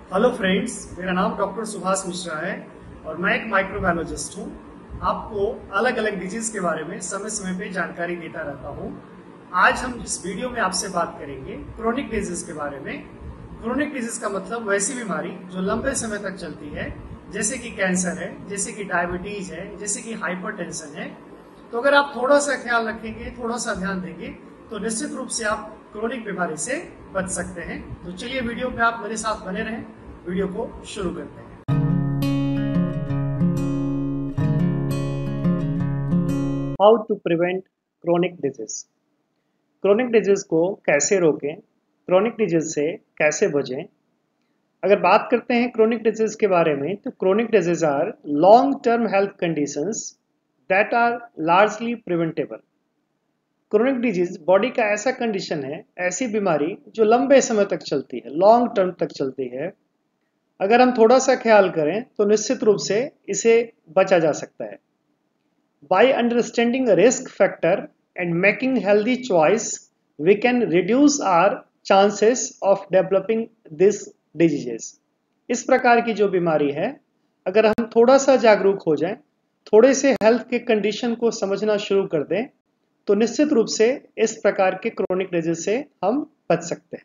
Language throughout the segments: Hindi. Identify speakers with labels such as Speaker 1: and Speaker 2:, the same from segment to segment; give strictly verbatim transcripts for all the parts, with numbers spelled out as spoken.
Speaker 1: हेलो फ्रेंड्स, मेरा नाम डॉक्टर सुभाष मिश्रा है और मैं एक माइक्रोबायोलॉजिस्ट हूँ। आपको अलग अलग डिजीज के बारे में समय समय पे जानकारी देता रहता हूँ। आज हम इस वीडियो में आपसे बात करेंगे क्रोनिक डिजीज के बारे में। क्रोनिक डिजीज का मतलब वैसी बीमारी जो लंबे समय तक चलती है, जैसे कि कैंसर है, जैसे कि डायबिटीज है, जैसे कि हाइपरटेंशन है। तो अगर आप थोड़ा सा ख्याल रखेंगे, थोड़ा सा ध्यान देंगे, तो निश्चित रूप से आप क्रोनिक बीमारी से बच सकते हैं। तो चलिए वीडियो पे आप मेरे साथ बने रहें, वीडियो को शुरू करते हैं। How to prevent chronic disease. Chronic disease को कैसे रोकें, क्रोनिक डिजीज से कैसे बचें। अगर बात करते हैं क्रोनिक डिजीज के बारे में, तो chronic disease are long term health conditions that are largely preventable. Chronic disease body का ऐसा कंडीशन है, ऐसी बीमारी जो लंबे समय तक चलती है, लॉन्ग टर्म तक चलती है। अगर हम थोड़ा सा ख्याल करें तो निश्चित रूप से इसे बचा जा सकता है। By understanding risk factor and making healthy choice, we can reduce our chances of developing this diseases. इस प्रकार की जो बीमारी है, अगर हम थोड़ा सा जागरूक हो जाएं, थोड़े से हेल्थ के कंडीशन को समझना शुरू कर दें, तो निश्चित रूप से इस प्रकार के क्रोनिक डिजीज से हम बच सकते हैं।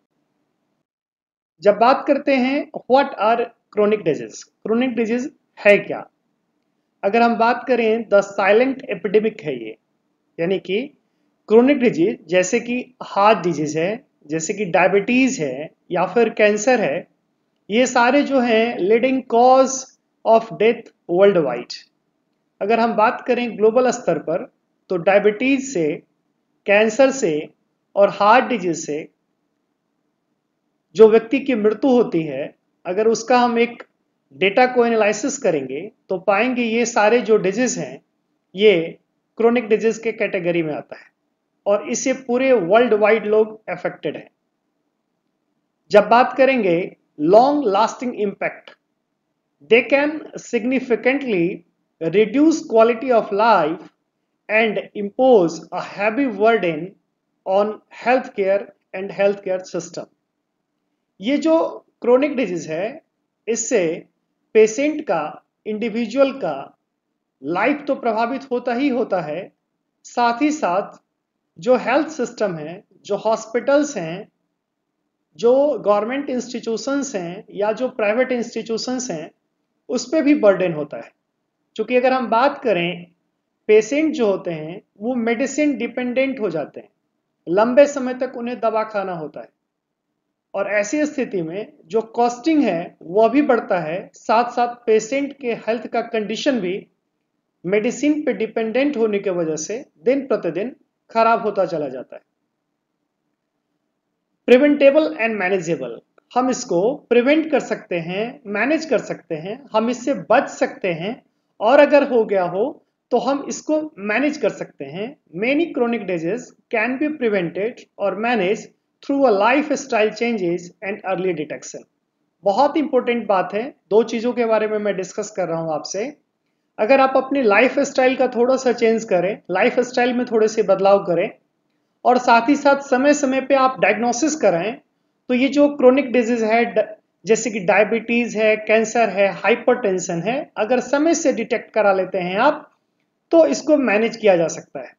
Speaker 1: जब बात करते हैं what are chronic disease, chronic disease है क्या? अगर हम बात करें, द साइलेंट एपिडेमिक है ये, यानी कि क्रोनिक डिजीज जैसे कि हार्ट डिजीज है, जैसे कि डायबिटीज है या फिर कैंसर है, ये सारे जो हैं leading cause of death worldwide. अगर हम बात करें ग्लोबल स्तर पर, तो डायबिटीज से, कैंसर से और हार्ट डिजीज से जो व्यक्ति की मृत्यु होती है, अगर उसका हम एक डेटा को एनालिसिस करेंगे तो पाएंगे ये सारे जो डिजीज हैं ये क्रोनिक डिजीज के कैटेगरी में आता है और इससे पूरे वर्ल्ड वाइड लोग अफेक्टेड हैं। जब बात करेंगे long lasting impact, they can significantly reduce quality of life and impose a heavy burden on healthcare and healthcare system। ये जो क्रोनिक डिजीज है, इससे पेशेंट का, इंडिविजुअल का लाइफ तो प्रभावित होता ही होता है, साथ ही साथ जो हेल्थ सिस्टम है, जो हॉस्पिटल्स हैं, जो गवर्नमेंट इंस्टीट्यूशंस हैं या जो प्राइवेट इंस्टीट्यूशंस हैं, उस पर भी बर्डन होता है। क्योंकि अगर हम बात करें, पेशेंट जो होते हैं वो मेडिसिन डिपेंडेंट हो जाते हैं, लंबे समय तक उन्हें दवा खाना होता है और ऐसी स्थिति में जो कॉस्टिंग है वह भी बढ़ता है, साथ साथ पेशेंट के हेल्थ का कंडीशन भी मेडिसिन पे डिपेंडेंट होने की वजह से दिन प्रतिदिन खराब होता चला जाता है। प्रिवेंटेबल एंड मैनेजेबल, हम इसको प्रिवेंट कर सकते हैं, मैनेज कर सकते हैं, हम इससे बच सकते हैं और अगर हो गया हो तो हम इसको मैनेज कर सकते हैं। Many chronic disease can be prevented और manage through a lifestyle changes and early detection. बहुत इंपॉर्टेंट बात है, दो चीजों के बारे में मैं डिस्कस कर रहा हूं आपसे। अगर आप अपनी लाइफ स्टाइल का थोड़ा सा चेंज करें, लाइफ स्टाइल में थोड़े से बदलाव करें और साथ ही साथ समय समय पे आप डायग्नोसिस कराएं, तो ये जो क्रोनिक डिजीज है, जैसे कि डायबिटीज है, कैंसर है, हाइपरटेंशन है, अगर समय से डिटेक्ट करा लेते हैं आप, तो इसको मैनेज किया जा सकता है।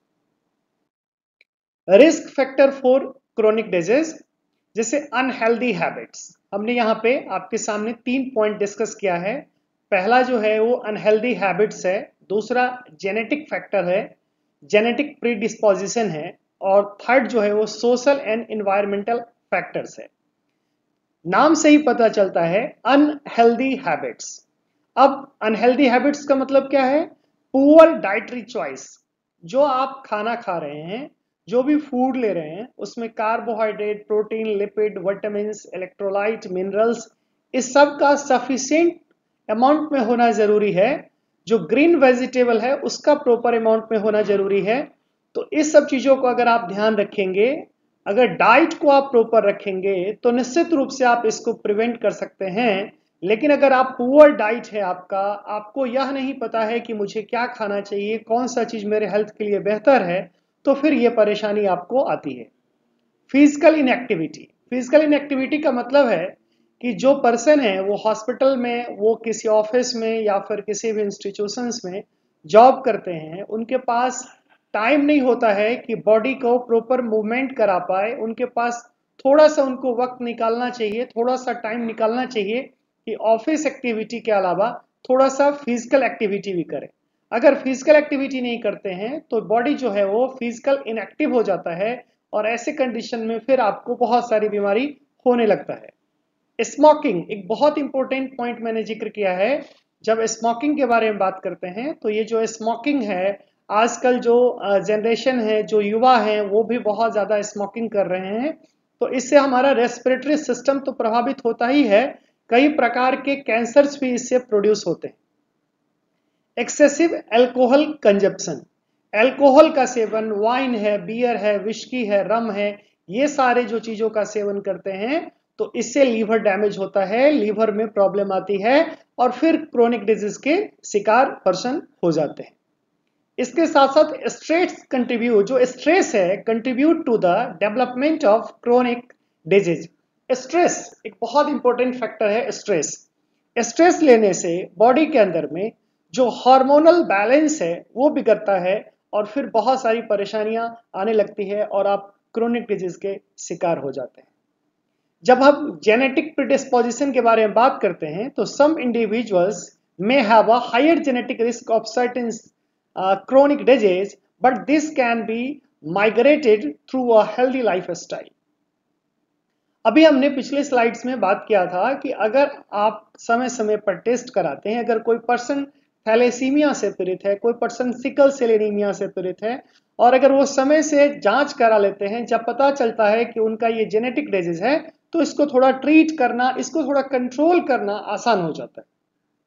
Speaker 1: Risk factor for chronic disease, जैसे अनहेल्दी हैबिट्स, हमने यहां पे आपके सामने तीन पॉइंट डिस्कस किया है। पहला जो है वो अनहेल्दी हैबिट्स है, दूसरा जेनेटिक फैक्टर है, जेनेटिक प्रीडिस्पोजिशन है, और थर्ड जो है वो सोशल एंड एनवायरमेंटल फैक्टर्स है। नाम से ही पता चलता है अनहेल्दी हैबिट्स। अब अनहेल्दी हैबिट्स का मतलब क्या है? Poor dietary choice. जो आप खाना खा रहे हैं, जो भी फूड ले रहे हैं, उसमें carbohydrate, protein, lipid, vitamins, electrolyte, minerals, इस सब का सफिशिएंट अमाउंट में होना जरूरी है। जो ग्रीन वेजिटेबल है उसका प्रॉपर अमाउंट में होना जरूरी है। तो इस सब चीजों को अगर आप ध्यान रखेंगे, अगर डाइट को आप प्रॉपर रखेंगे, तो निश्चित रूप से आप इसको प्रिवेंट कर सकते हैं। लेकिन अगर आप पुअर डाइट है आपका, आपको यह नहीं पता है कि मुझे क्या खाना चाहिए, कौन सा चीज मेरे हेल्थ के लिए बेहतर है, तो फिर यह परेशानी आपको आती है। फिजिकल इनएक्टिविटी, फिजिकल इनएक्टिविटी का मतलब है कि जो पर्सन है वो हॉस्पिटल में, वो किसी ऑफिस में या फिर किसी भी इंस्टीट्यूशंस में जॉब करते हैं, उनके पास टाइम नहीं होता है कि बॉडी को प्रॉपर मूवमेंट करा पाए। उनके पास थोड़ा सा उनको वक्त निकालना चाहिए, थोड़ा सा टाइम निकालना चाहिए कि ऑफिस एक्टिविटी के अलावा थोड़ा सा फिजिकल एक्टिविटी भी करें। अगर फिजिकल एक्टिविटी नहीं करते हैं तो बॉडी जो है वो फिजिकल इनएक्टिव हो जाता है और ऐसे कंडीशन में फिर आपको बहुत सारी बीमारी होने लगता है। स्मोकिंग एक बहुत इंपॉर्टेंट पॉइंट मैंने जिक्र किया है। जब स्मोकिंग के बारे में बात करते हैं तो ये जो स्मोकिंग है, आजकल जो जनरेशन है, जो युवा है, वो भी बहुत ज्यादा स्मोकिंग कर रहे हैं। तो इससे हमारा रेस्पिरेटरी सिस्टम तो प्रभावित होता ही है, कई प्रकार के कैंसर्स भी इससे प्रोड्यूस होते हैं। एक्सेसिव एल्कोहल कंजप्शन, एल्कोहल का सेवन, वाइन है, बियर है, विस्की है, रम है, ये सारे जो चीजों का सेवन करते हैं तो इससे लीवर डैमेज होता है, लीवर में प्रॉब्लम आती है और फिर क्रोनिक डिजीज के शिकार पर्सन हो जाते हैं। इसके साथ साथ स्ट्रेस कंट्रीब्यूट, जो स्ट्रेस है, contribute to the development of chronic disease. Stress एक बहुत इंपॉर्टेंट फैक्टर है। स्ट्रेस स्ट्रेस लेने से बॉडी के अंदर में जो हार्मोनल बैलेंस है वो बिगड़ता है और फिर बहुत सारी परेशानियां आने लगती है और आप क्रोनिक डिजीज के शिकार हो जाते हैं। जब हम जेनेटिक प्रिडिस्पोजिशन के बारे में बात करते हैं तो some individuals may have a higher genetic risk of certain chronic disease, but this can be migrated through a healthy lifestyle. अभी हमने पिछले स्लाइड्स में बात किया था कि अगर आप समय समय पर टेस्ट कराते हैं, अगर कोई पर्सन थैलेसीमिया से पीड़ित है, कोई पर्सन सिकल सेल एनीमिया से पीड़ित है, और अगर वो समय से जांच करा लेते हैं, जब पता चलता है कि उनका ये जेनेटिक डिजीज है, तो इसको थोड़ा ट्रीट करना, इसको थोड़ा कंट्रोल करना आसान हो जाता है।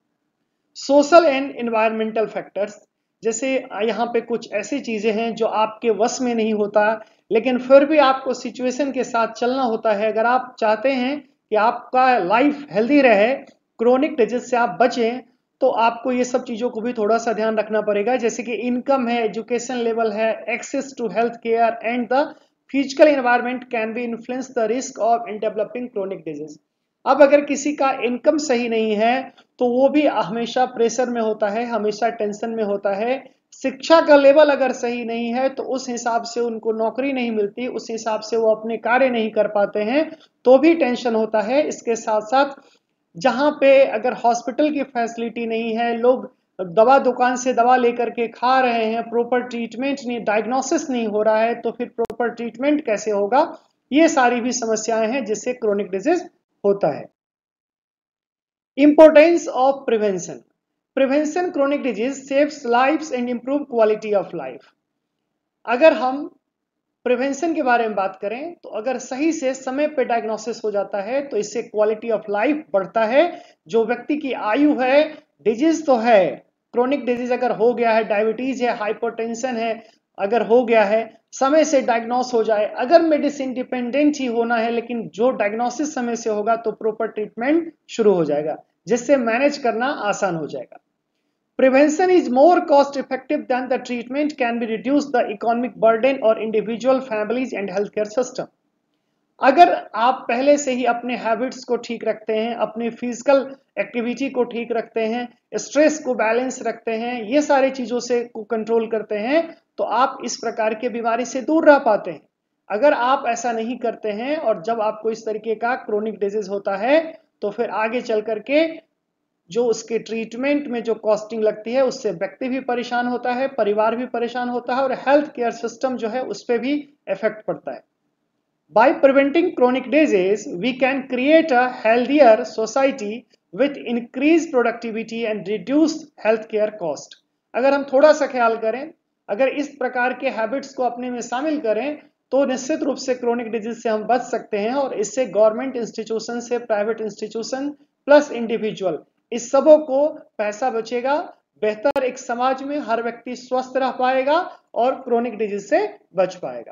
Speaker 1: सोशल एंड एनवायरमेंटल फैक्टर्स, जैसे यहाँ पे कुछ ऐसी चीजें हैं जो आपके वश में नहीं होता, लेकिन फिर भी आपको सिचुएशन के साथ चलना होता है। अगर आप चाहते हैं कि आपका लाइफ हेल्दी रहे, क्रोनिक डिजीज से आप बचें, तो आपको ये सब चीजों को भी थोड़ा सा ध्यान रखना पड़ेगा, जैसे कि इनकम है, एजुकेशन लेवल है, access to health care and the physical environment can be influence the risk of in developing chronic disease. अब अगर किसी का इनकम सही नहीं है तो वो भी हमेशा प्रेशर में होता है, हमेशा टेंशन में होता है। शिक्षा का लेवल अगर सही नहीं है तो उस हिसाब से उनको नौकरी नहीं मिलती, उस हिसाब से वो अपने कार्य नहीं कर पाते हैं, तो भी टेंशन होता है। इसके साथ साथ जहां पे अगर हॉस्पिटल की फैसिलिटी नहीं है, लोग दवा दुकान से दवा लेकर के खा रहे हैं, प्रॉपर ट्रीटमेंट नहीं, डायग्नोसिस नहीं हो रहा है, तो फिर प्रॉपर ट्रीटमेंट कैसे होगा? ये सारी भी समस्याएं हैं जिससे क्रोनिक डिजीज होता है। Importance of prevention, prevention chronic disease saves lives and improve quality of life. अगर हम प्रिवेंशन के बारे में बात करें तो अगर सही से समय पे डायग्नोसिस हो जाता है तो इससे क्वालिटी ऑफ लाइफ बढ़ता है। जो व्यक्ति की आयु है, डिजीज तो है, क्रोनिक डिजीज अगर हो गया है, डायबिटीज है, हाइपरटेंशन है, अगर हो गया है, समय से डायग्नोस हो जाए, अगर मेडिसिन डिपेंडेंट ही होना है, लेकिन जो डायग्नोसिस समय से होगा तो प्रॉपर ट्रीटमेंट शुरू हो जाएगा, जिससे मैनेज करना आसान हो जाएगा। Prevention is more cost effective than the treatment, can be reduce the economic burden or individual families and healthcare system. अगर आप पहले से ही अपने हैबिट्स को ठीक रखते हैं, अपने फिजिकल एक्टिविटी को ठीक रखते हैं, स्ट्रेस को बैलेंस रखते हैं, ये सारी चीजों से को कंट्रोल करते हैं, तो आप इस प्रकार के बीमारी से दूर रह पाते हैं। अगर आप ऐसा नहीं करते हैं और जब आपको इस तरीके का क्रोनिक डिजीज होता है तो फिर आगे चल करके जो उसके ट्रीटमेंट में जो कॉस्टिंग लगती है उससे व्यक्ति भी परेशान होता है, परिवार भी परेशान होता है और हेल्थ केयर सिस्टम जो है उस पर भी इफेक्ट पड़ता है। By preventing chronic disease we can create a healthier society with increase productivity and reduce health care cost. अगर हम थोड़ा सा ख्याल करें, अगर इस प्रकार के हैबिट्स को अपने में शामिल करें तो निश्चित रूप से क्रोनिक डिजीज से हम बच सकते हैं और इससे गवर्नमेंट इंस्टीट्यूशन से प्राइवेट इंस्टीट्यूशन प्लस इंडिविजुअल, इस सबों को पैसा बचेगा, बेहतर एक समाज में हर व्यक्ति स्वस्थ रह पाएगा और क्रोनिक डिजीज से बच पाएगा।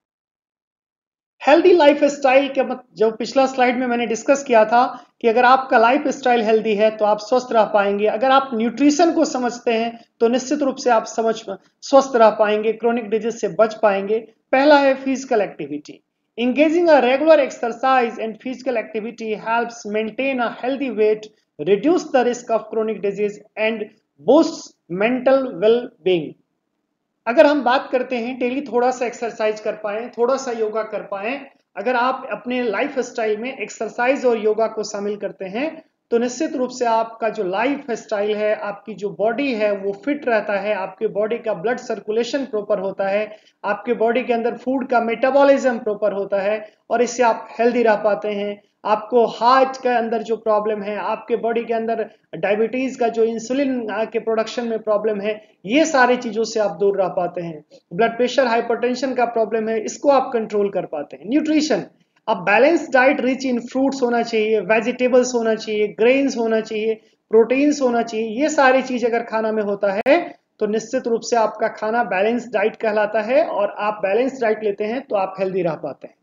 Speaker 1: हेल्दी लाइफ स्टाइल के मत जो पिछला स्लाइड में मैंने डिस्कस किया था कि अगर आपका लाइफ स्टाइल हेल्दी है तो आप स्वस्थ रह पाएंगे। अगर आप न्यूट्रिशन को समझते हैं तो निश्चित रूप से आप समझ स्वस्थ रह पाएंगे, क्रोनिक डिजीज से बच पाएंगे। पहला है physical activity. Engaging a regular exercise and physical activity helps maintain a healthy weight, reduce the risk of chronic disease and boosts mental well-being. अगर हम बात करते हैं डेली थोड़ा सा एक्सरसाइज कर पाए, थोड़ा सा योगा कर पाए, अगर आप अपने लाइफ स्टाइल में एक्सरसाइज और योगा को शामिल करते हैं तो निश्चित रूप से आपका जो लाइफ स्टाइल है, आपकी जो बॉडी है वो फिट रहता है, आपके बॉडी का ब्लड सर्कुलेशन प्रॉपर होता है, आपके बॉडी के अंदर फूड का मेटाबॉलिज्म प्रॉपर होता है और इससे आप हेल्दी रह पाते हैं। आपको हार्ट के अंदर जो प्रॉब्लम है, आपके बॉडी के अंदर डायबिटीज का जो इंसुलिन के प्रोडक्शन में प्रॉब्लम है, ये सारी चीजों से आप दूर रह पाते हैं। ब्लड प्रेशर, हाइपरटेंशन का प्रॉब्लम है, इसको आप कंट्रोल कर पाते हैं। न्यूट्रिशन, अब balance diet rich in fruits होना चाहिए, वेजिटेबल्स होना चाहिए, ग्रेन्स होना चाहिए, प्रोटीन्स होना चाहिए। ये सारी चीज अगर खाना में होता है तो निश्चित रूप से आपका खाना बैलेंस डाइट कहलाता है और आप बैलेंस डाइट लेते हैं तो आप हेल्दी रह पाते हैं।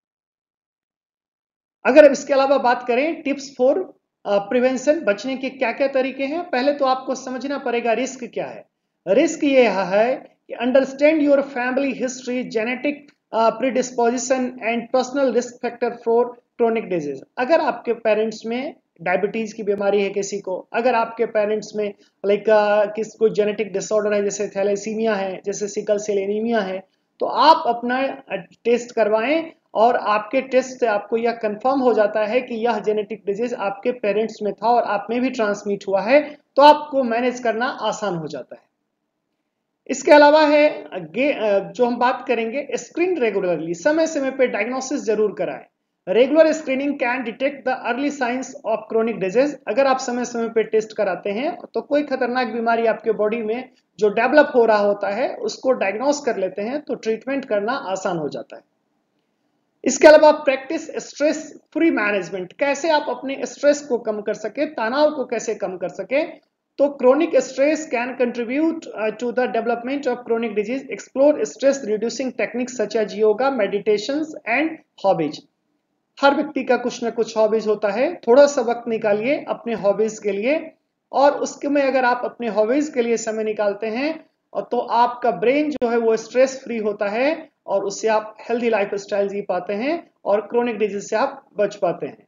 Speaker 1: अगर इसके अलावा बात करें टिप्स फॉर प्रिवेंशन, बचने के क्या क्या तरीके हैं, पहले तो आपको समझना पड़ेगा रिस्क क्या है। रिस्क ये है कि understand your family history, genetic predisposition and personal risk factor for chronic disease. अगर आपके पेरेंट्स में डायबिटीज की बीमारी है किसी को, अगर आपके पेरेंट्स में लाइक किस कोई जेनेटिक डिसऑर्डर है, जैसे थैलेसीमिया है, जैसे सिकल सेल एनीमिया है, तो आप अपना टेस्ट करवाएं और आपके टेस्ट से आपको यह कंफर्म हो जाता है कि यह जेनेटिक डिजीज आपके पेरेंट्स में था और आप में भी ट्रांसमिट हुआ है, तो आपको मैनेज करना आसान हो जाता है। इसके अलावा है जो हम बात करेंगे, स्क्रीन रेगुलरली, समय समय पे डायग्नोसिस जरूर कराएं। Regular screening can detect the early signs of chronic disease. अगर आप समय समय पे टेस्ट कराते हैं तो कोई खतरनाक बीमारी आपके बॉडी में जो डेवलप हो रहा होता है उसको डायग्नोस कर लेते हैं तो ट्रीटमेंट करना आसान हो जाता है। इसके अलावा प्रैक्टिस स्ट्रेस फ्री मैनेजमेंट, कैसे आप अपने स्ट्रेस को कम कर सके, तनाव को कैसे कम कर सके। तो chronic stress can contribute to the development of chronic disease. Explore stress reducing techniques such as yoga, meditations and hobbies. हर व्यक्ति का कुछ ना कुछ हॉबीज होता है, थोड़ा सा वक्त निकालिए अपने हॉबीज के लिए और उसके में अगर आप अपने हॉबीज के लिए समय निकालते हैं और तो आपका ब्रेन जो है वो स्ट्रेस फ्री होता है और उससे आप हेल्दी लाइफ स्टाइल जी पाते हैं और क्रोनिक डिजीज से आप बच पाते हैं।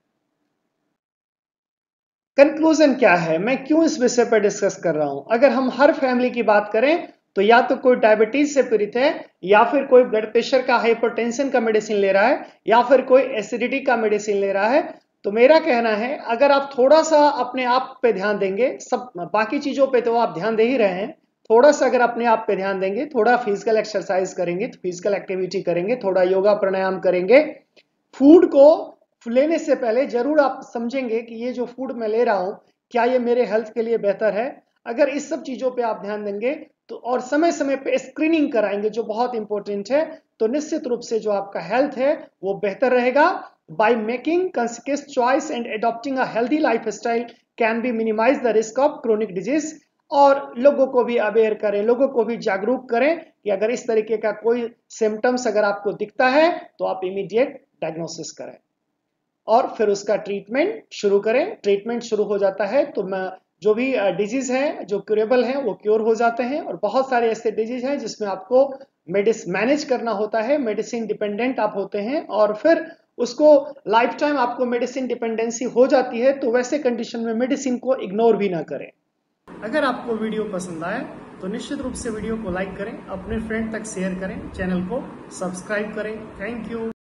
Speaker 1: कंक्लूजन क्या है, मैं क्यों इस विषय पर डिस्कस कर रहा हूं। अगर हम हर फैमिली की बात करें तो या तो कोई डायबिटीज से पीड़ित है, या फिर कोई ब्लड प्रेशर का, हाइपरटेंशन का मेडिसिन ले रहा है, या फिर कोई एसिडिटी का मेडिसिन ले रहा है, तो मेरा कहना है अगर आप थोड़ा सा अपने आप पे ध्यान देंगे, सब बाकी चीजों पे तो आप ध्यान दे ही रहे हैं, थोड़ा सा अगर अपने आप पे ध्यान देंगे, थोड़ा फिजिकल एक्सरसाइज करेंगे, फिजिकल एक्टिविटी करेंगे, थोड़ा योगा प्राणायाम करेंगे, फूड को लेने से पहले जरूर आप समझेंगे कि ये जो फूड मैं ले रहा हूं क्या ये मेरे हेल्थ के लिए बेहतर है। अगर इस सब चीजों पे आप ध्यान देंगे तो और समय समय पे स्क्रीनिंग कराएंगे जो बहुत इंपॉर्टेंट है, तो निश्चित रूप से जो आपका हेल्थ है वो बेहतर रहेगा। By making conscious choice and adopting a healthy lifestyle can be minimize the risk of chronic disease. और लोगों को भी अवेयर करें, लोगों को भी जागरूक करें कि अगर इस तरीके का कोई सिम्टम्स अगर आपको दिखता है तो आप इमीडिएट डायग्नोसिस करें और फिर उसका ट्रीटमेंट शुरू करें। ट्रीटमेंट शुरू हो जाता है तो मैं जो भी डिजीज है जो क्यूरेबल है वो क्योर हो जाते हैं और बहुत सारे ऐसे डिजीज हैं जिसमें आपको मेडिसिन मैनेज करना होता है, मेडिसिन डिपेंडेंट आप होते हैं और फिर उसको लाइफ टाइम आपको मेडिसिन डिपेंडेंसी हो जाती है, तो वैसे कंडीशन में मेडिसिन को इग्नोर भी ना करें। अगर आपको वीडियो पसंद आए तो निश्चित रूप से वीडियो को लाइक करें, अपने फ्रेंड तक शेयर करें, चैनल को सब्सक्राइब करें। Thank you.